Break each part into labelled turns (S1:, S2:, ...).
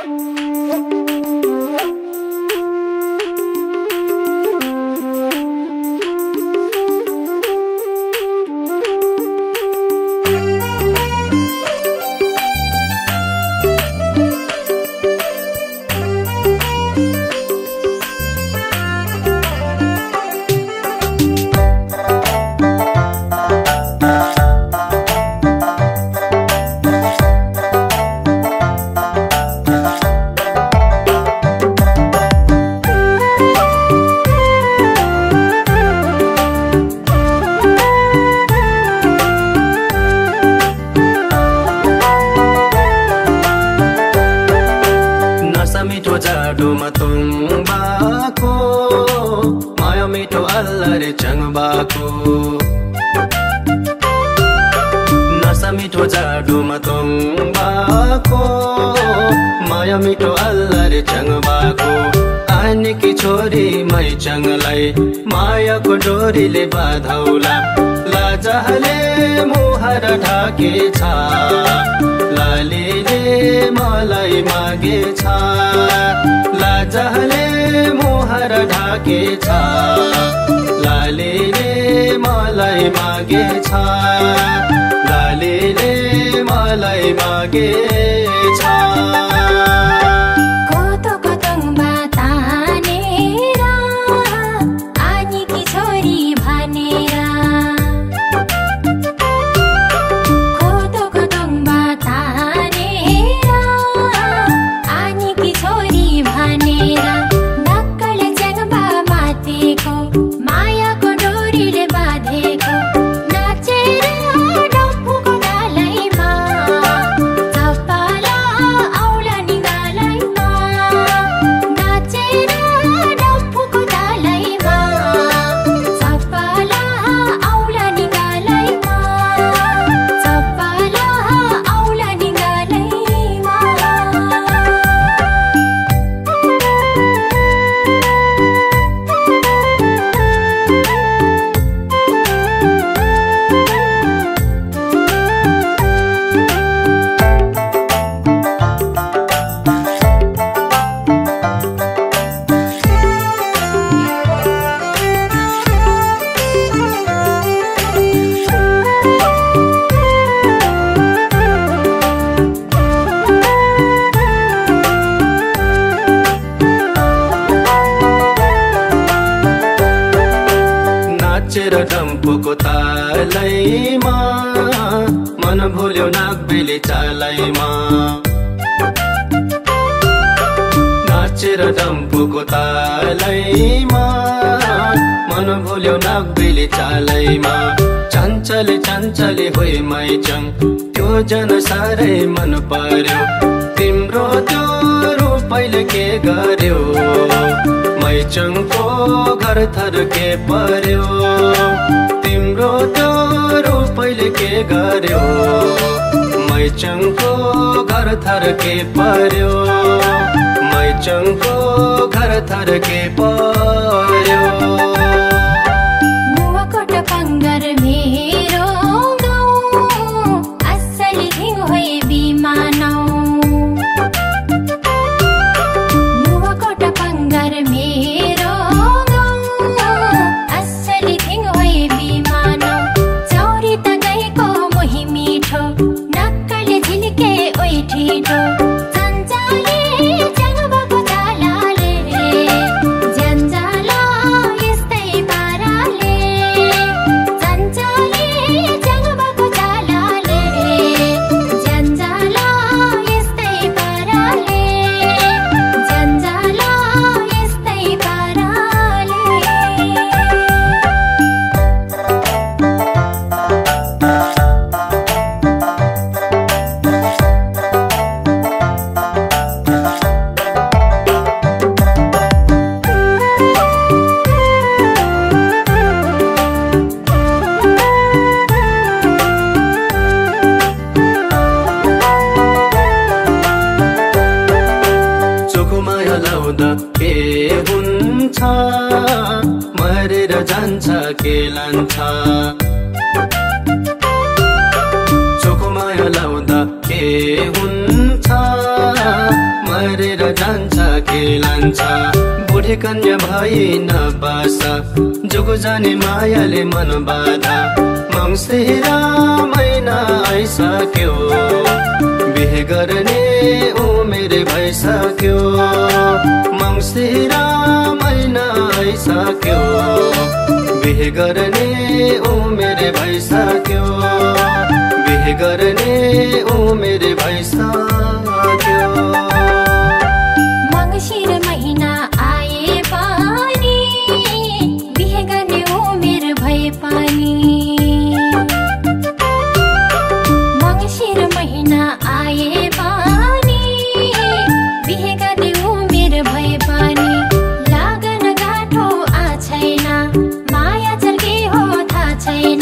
S1: मिठो जाडोमा तुम्बाको माया मिठो अल्लरे चङबाको नसा मिठो जाडोमा तुम्बाको माया मिठो अल्लरे चङबाको आनेकी छोरी मै चङलाई मायाको डोरीले बाधौला लाजले मुहार ढाकेछ लालीले मलाई मागेछ लाजले मुहार ढाकेछ लालीले मलाई मागेछ लालीले मलाई मागेछ नाचेर डम्फुको तालैमा मन भुल्यो नागबेली चालैमा नाचेर डम्फुको तालैमा मन भुल्यो नागबेली चालैमा चञ्चले चञ्चले होइ मैचङ त्यो जन साह्रै मन पर्यो तिम्रो त्यो रूपैले के गर्यो मैचङको घर थर्के पर्यो तिम्रो त्यो रूपैले के गर्यो मैचङको घर थर्के पर्यो मैचङको घर थर्के पर्यो
S2: नुवाकोट पंगर मेरो गाउँ असली हिङ होइ बिमानौ नुवाकोट पंगर मेरो
S1: के हुन्छ मरेर जान्छ के लान्छ चोखो माया लाउँदा के हुन्छ मरेर जान्छ के लान्छ बुढी कन्या भई नबासा जुगु जाने मायाले मन बाधा मङ्सिर महिना आइसक्यो बिहे गर्ने उमेर भइसक्यो मङ्सिर महिना आइसक्यो बिहे गर्ने उमेर भइसक्यो बिहे गर्ने उमेर भइसक्यो
S2: मङ्सिर महिना आए पनि बिहे गर्ने उमेर भए पनि मङ्सिर महिना आए पनि बिहे गर्ने उमेर भए पनि लागन गाठो छैन माया चर्के हो थाहा छैन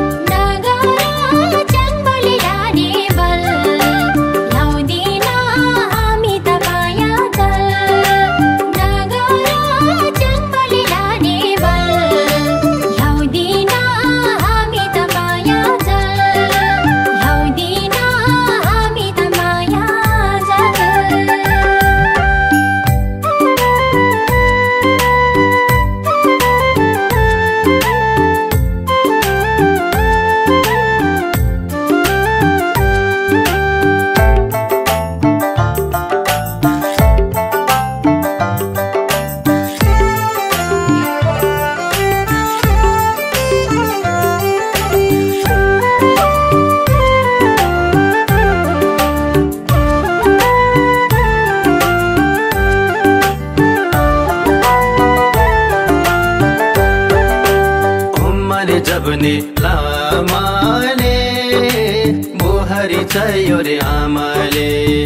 S1: जबने लामाले बुहारी चाहियो रे आमाले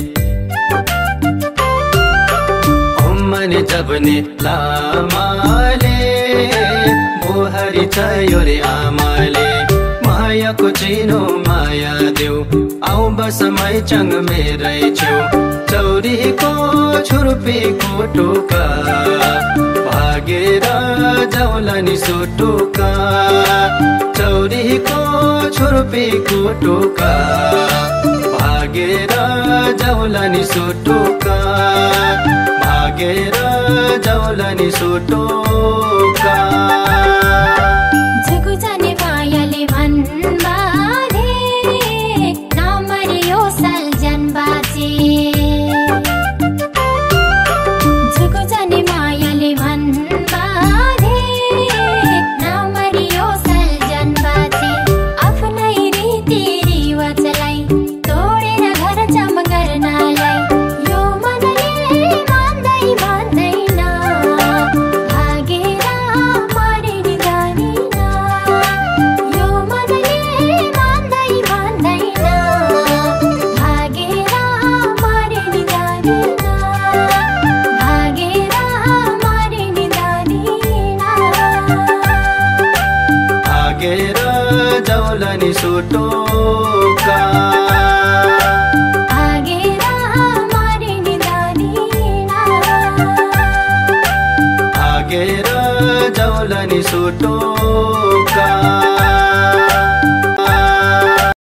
S1: उम्मने जबने लामाले बुहारी चाहियो रे आमाले मायाको चिनो माया देऊ आऊ बस मै चंग मेरै छेउ चौरीको छुर्पीको टोका भागेर जाउला नि सुटुका चौरीको छुर्पीको टोका भागेर जाउला नि सुटुका भागेर जाउला नि सुटुका
S2: जगु जाने मायाले मन बाँधे नमरियो सल्जन बाँचे जगु जाने मायाले मन बाँधे नमरियो सल्जन बाँचे आफ्नै रीति रिवाजलाई तोडेर घर जम गर्नलाई यो मनले मान्दै मान्दैन भागेर मरिन जानिन यो मनले मान्दै मान्दैन भागेर मरिन जानिन भागेर मरिन जानिन
S1: भागेर जाउला नि सुटुका
S2: भागेर मरिन जानिन
S1: भागेर जाउला नि सुटुका